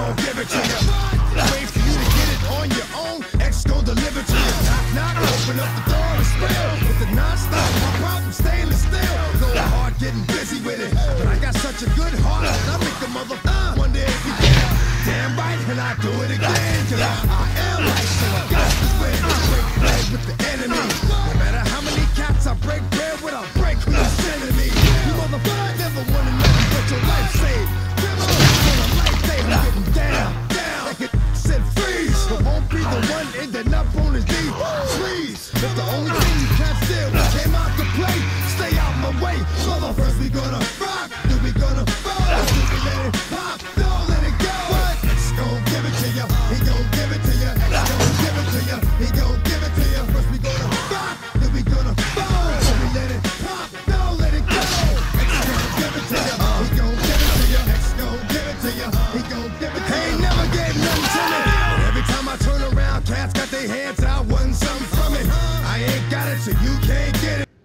gon' give it to you. Wait for you to get it on your own. X gon' deliver to you. Knock, knock, open up the door and spill. With the non-stop, my problem stainless steel. Go hard getting busy with it. But I got such a good heart that I make the mother wonder if you can. Damn right, and I do it again. Cause I am right, so I got to win. Break bread with the enemy. No matter how many cats I break bread with, I'll break who you're sending me. You motherfucker never wanted nothing but your life saved. River on a light day, I'm getting down, down. Like it said freeze, but won't be the one ending up on his knees. Please, if the only thing you can't steal came out to play, stay out my way. Mother, first we gonna rock, then we gonna fall. Then we let it pop, don't let it go. X gon' give it to you, he gon' give it to you. X gon' give it to you, he gon' give it to you. First we gonna rock, then we gonna fall. Then we let it pop, don't let it go. X gon' give it to you, he gon' give it to you. X gon' give it to you, he gon' give it to you. He ain't never gave nothing to me. Every time I turn around, cats got their hands out, wanting something from it. I ain't got it, so you can't get it.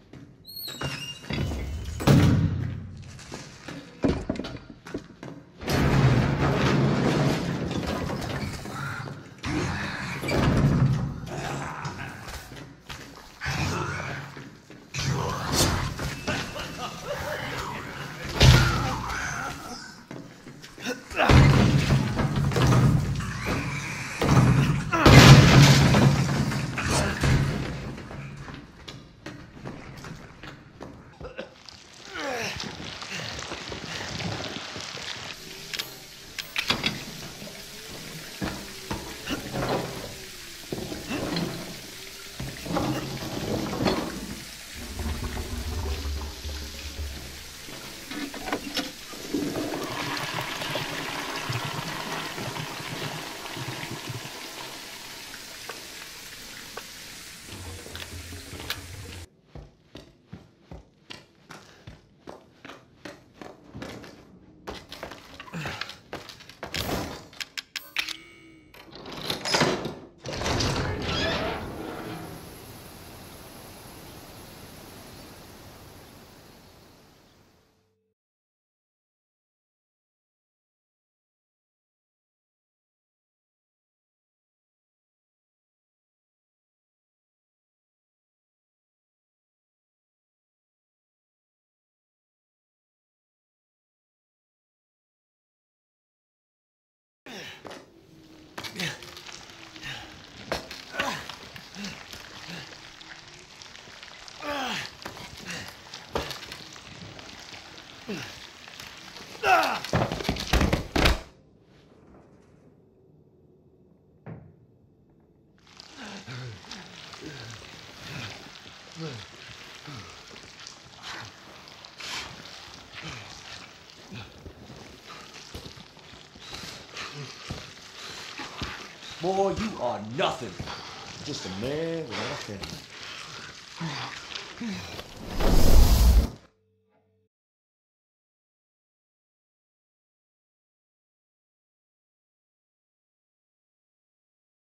Boy, you are nothing. Just a man without a family.